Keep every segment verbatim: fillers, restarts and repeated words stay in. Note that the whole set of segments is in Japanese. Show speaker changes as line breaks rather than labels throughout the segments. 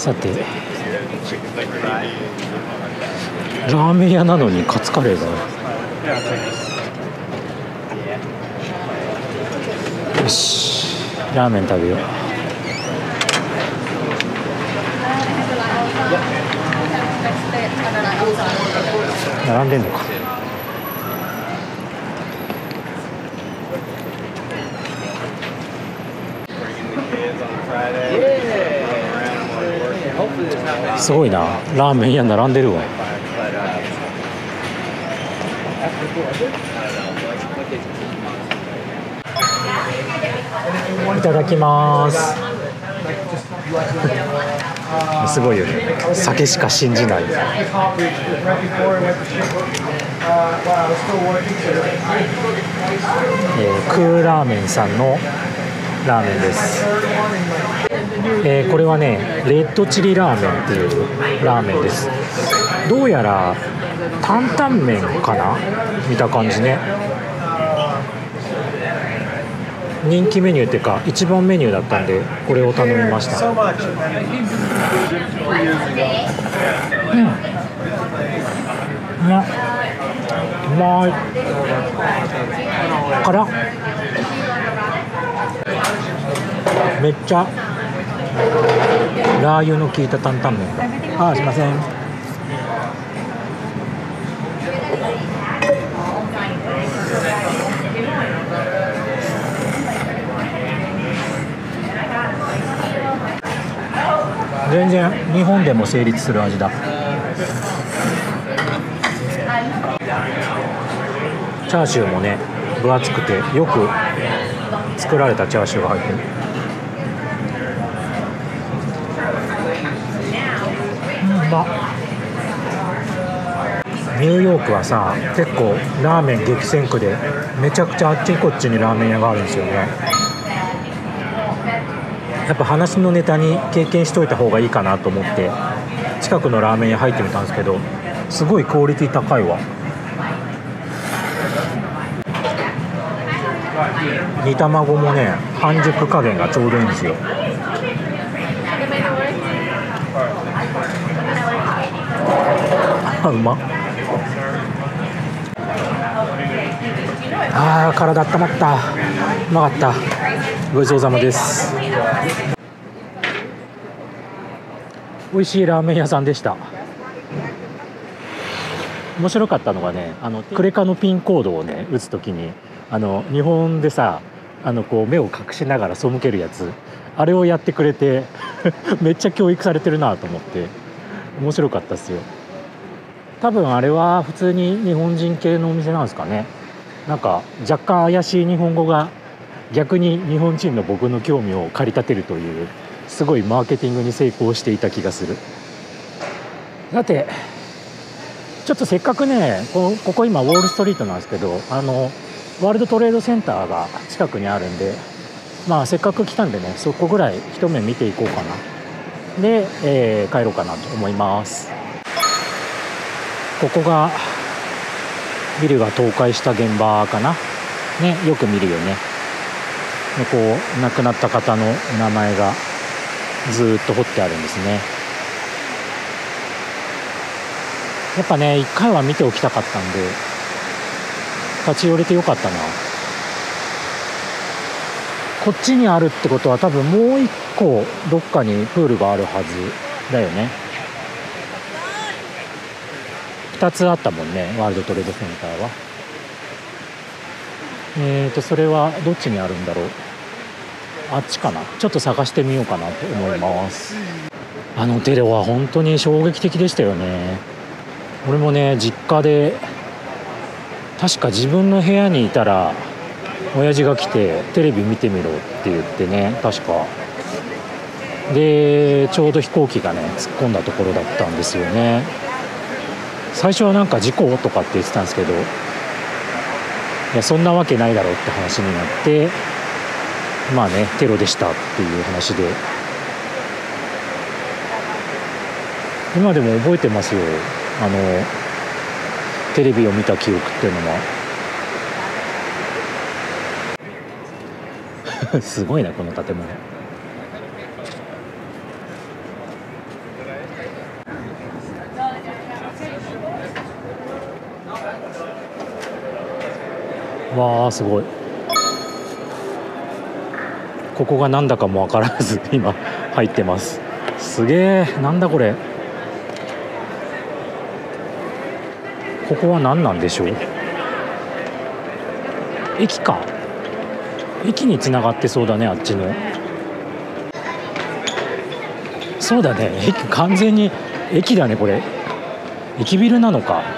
さて、ラーメン屋なのにカツカレーがある。よし、ラーメン食べよう。並んでんのか。すごいな、ラーメン屋並んでるわ。いただきます。すごいよね、酒しか信じない。えー、クーラーメンさんのラーメンです。えー、これはね、レッドチリラーメンっていうラーメンです。どうやら担々麺かな、見た感じね。人気メニューっていうか一番メニューだったんでこれを頼みました。うん、うまっ、うまい。辛っ。めっちゃラー油の効いた担々麺だ。あー、すいません。全然日本でも成立する味だ。チャーシューもね、分厚くてよく作られたチャーシューが入ってる。うん、まニューヨークはさ、結構ラーメン激戦区でめちゃくちゃあっちこっちにラーメン屋があるんですよね。やっぱ話のネタに経験しといた方がいいかなと思って近くのラーメン屋入ってみたんですけど、すごいクオリティ高いわ。煮卵もね、半熟加減がちょうどいいんですよ。あ、うまっ。あー、体温まった。うまかった。ごちそうさまです。美味しいラーメン屋さんでした。面白かったのがね、あのクレカのピンコードをね打つときに、あの日本でさ、あのこう目を隠しながら背けるやつ、あれをやってくれてめっちゃ教育されてるなと思って面白かったっすよ。多分あれは普通に日本人系のお店なんですかね。なんか若干怪しい日本語が逆に日本人の僕の興味を駆り立てるという、すごいマーケティングに成功していた気がする。さて、ちょっとせっかくね、こここ今ウォールストリートなんですけど、あのワールドトレードセンターが近くにあるんで、まあせっかく来たんでね、そこぐらい一目見ていこうかな。で、えー、帰ろうかなと思います。ここがビルが倒壊した現場かなね、よく見るよね。でこう亡くなった方の名前がずっと彫ってあるんですね。やっぱね、一回は見ておきたかったんで立ち寄れてよかったな。こっちにあるってことは多分もう一個どっかにプールがあるはずだよね。ふたつあったもんね、ワールドトレードセンターは。えーとそれはどっちにあるんだろう。あっちかな。ちょっと探してみようかなと思います。あのテロは本当に衝撃的でしたよね。俺もね、実家で確か自分の部屋にいたら親父が来てテレビ見てみろって言ってね、確かでちょうど飛行機がね突っ込んだところだったんですよね。最初はなんか事故とかって言ってたんですけど、いやそんなわけないだろうって話になって、まあねテロでしたっていう話で、今でも覚えてますよ。あのテレビを見た記憶っていうのはすごいなこの建物。 わあすごい。ここがなんだかも分からず今入ってます。すげえ。なんだこれ。ここは何なんでしょう。駅か。駅につながってそうだね、あっちの。そうだね、駅完全に駅だねこれ。駅ビルなのか。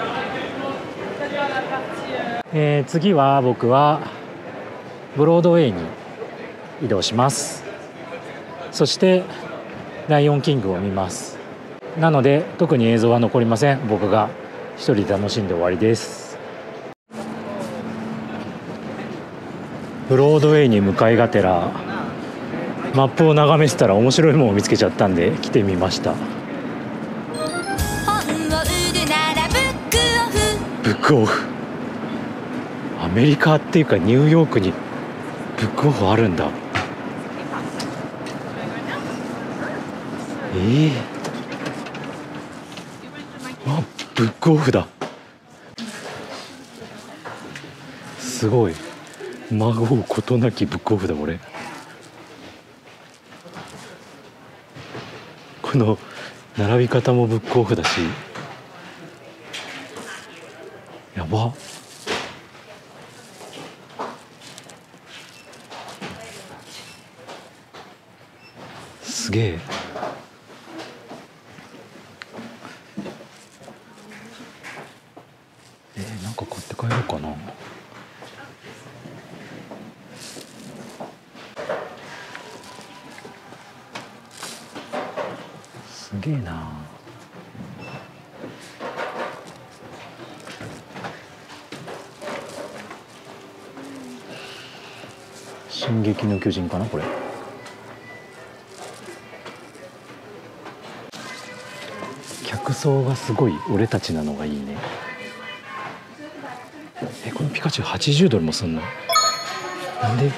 えー、次は僕はブロードウェイに移動します。そしてライオンキングを見ます。なので特に映像は残りません。僕が一人で楽しんで終わりです。ブロードウェイに向かいがてらマップを眺めてたら面白いものを見つけちゃったんで来てみました。ブックオフ。アメリカっていうかニューヨークにブックオフあるんだ。えー、あ、ブックオフだ。すごい。まごうことなきブックオフだこれ。この並び方もブックオフだし、やば。すげえ。えー、なんか買って帰ろうかな。すげえな。進撃の巨人かなこれ。客層がすごい俺たちなのがいいね。え、このピカチュウはちじゅうドルもすんの？なんで？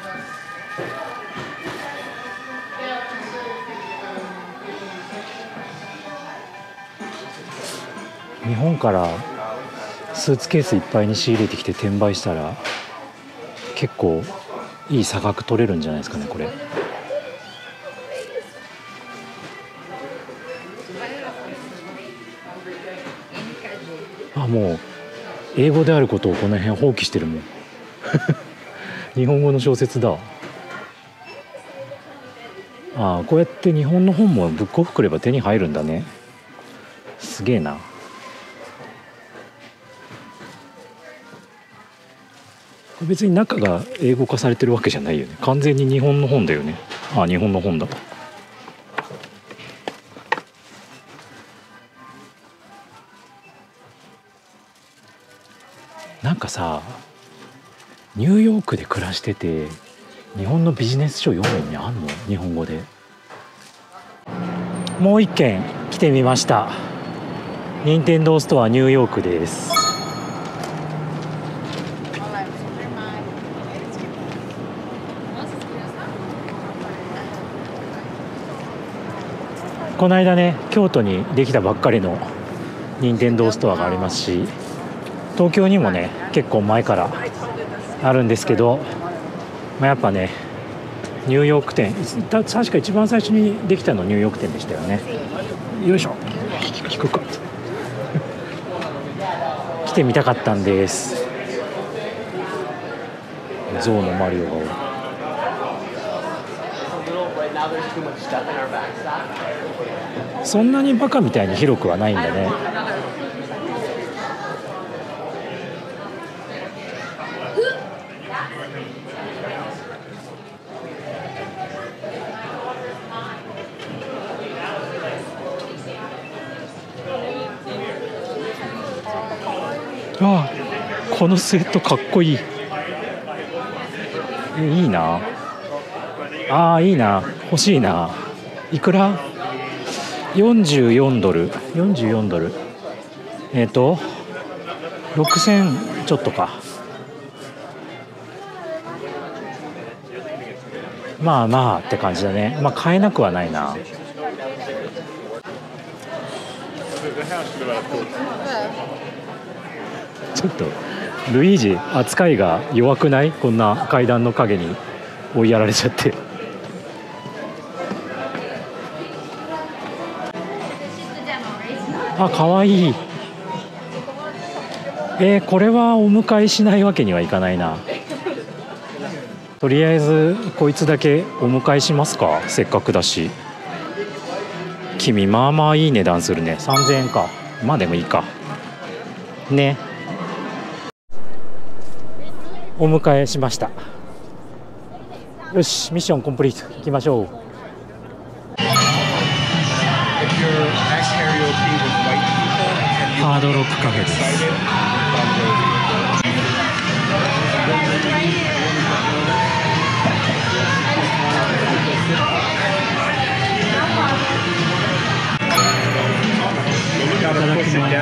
日本からスーツケースいっぱいに仕入れてきて転売したら結構いい差額取れるんじゃないですかねこれ。あ、もう英語であることをこの辺放棄してるもん日本語の小説だ。ああ、こうやって日本の本もブックオフ来れば手に入るんだね。すげえな。別に中が英語化されてるわけじゃないよね。完全に日本の本だよね。ああ、日本の本だ。なんかさ、ニューヨークで暮らしてて日本のビジネス書読む意味あんの？日本語で。もう一軒来てみました。任天堂ストアニューヨークです。この間ね、京都にできたばっかりの任天堂ストアがありますし、東京にもね結構前からあるんですけど、まあ、やっぱねニューヨーク店、確か一番最初にできたのニューヨーク店でしたよね。よいしょ、聞くか来てみたかったんです。ゾウのマリオがおる。そんなにバカみたいに広くはないんだね。ああ、このスウェットかっこいい。え、いいな。ああ、いいな、欲しいな。いくら？よんじゅうよんドル。よんじゅうよんドル。えっとろくせんちょっとか。まあまあって感じだね。まあ買えなくはないな。ちょっとルイージ扱いが弱くない？こんな階段の影に追いやられちゃって。あ、かわいい。えー、これはお迎えしないわけにはいかないな。とりあえずこいつだけお迎えしますか。せっかくだし。君まあまあいい値段するね。さんぜんえんか。まあでもいいかね。お迎えしました。よし、ミッションコンプリート。行きましょう。ハードロックカフェです。いただきます。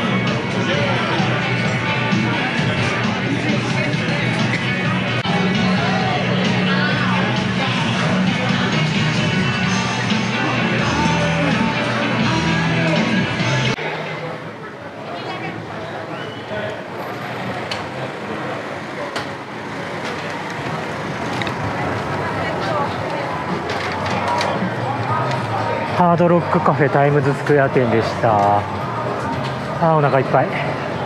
ハードロックカフェタイムズスクエア店でした。あ、お腹いっぱい。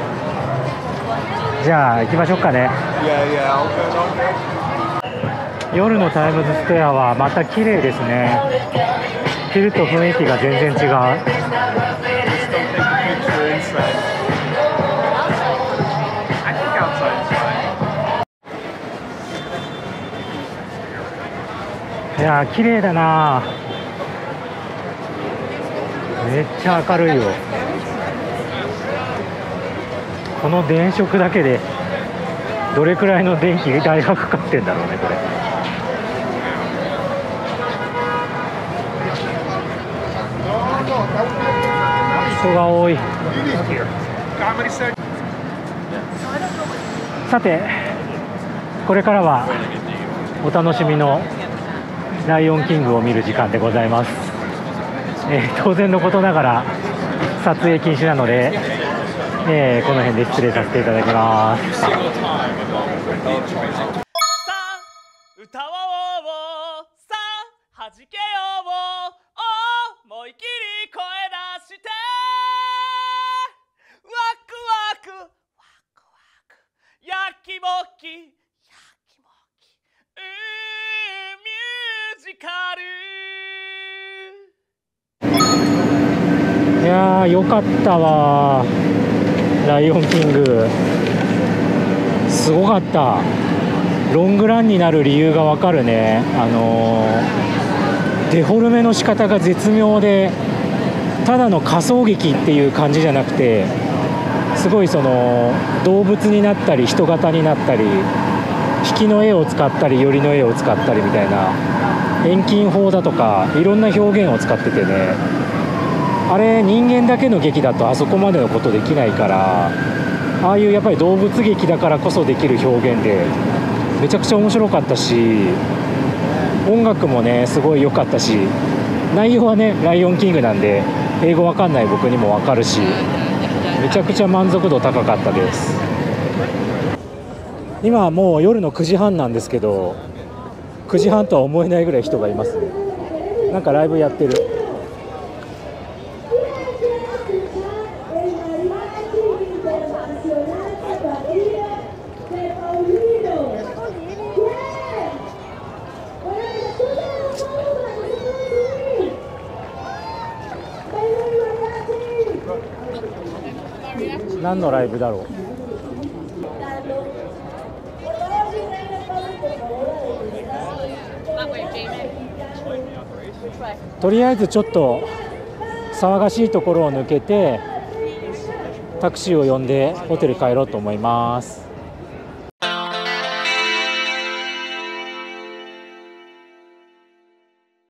じゃあ行きましょうかね。夜のタイムズスクエアはまた綺麗ですね。昼と雰囲気が全然違う。いやー綺麗だな。めっちゃ明るいよ。この電飾だけでどれくらいの電気代がかかってんだろうねこれ。人が多い。さてこれからはお楽しみのライオンキングを見る時間でございます。えー、当然のことながら撮影禁止なので、えー、この辺で失礼させていただきます。さあ歌おう、さあ弾けよう、思い切り声出してワクワクワクワクやきもきやきもきミュージカル。いやーよかったわ。ライオンキングすごかった。ロングランになる理由がわかるね。あのー、デフォルメの仕方が絶妙で、ただの仮想劇っていう感じじゃなくて、すごいその動物になったり人型になったり引きの絵を使ったり寄りの絵を使ったりみたいな遠近法だとかいろんな表現を使っててね、あれ人間だけの劇だとあそこまでのことできないから、ああいうやっぱり動物劇だからこそできる表現でめちゃくちゃ面白かったし、音楽もねすごい良かったし、内容はねライオンキングなんで英語わかんない僕にもわかるし、めちゃくちゃ満足度高かったです。今はもう夜のくじはんなんですけど、くじはんとは思えないぐらい人がいますね。なんかライブやってる。何のライブだろう。とりあえずちょっと騒がしいところを抜けてタクシーを呼んでホテル帰ろうと思います。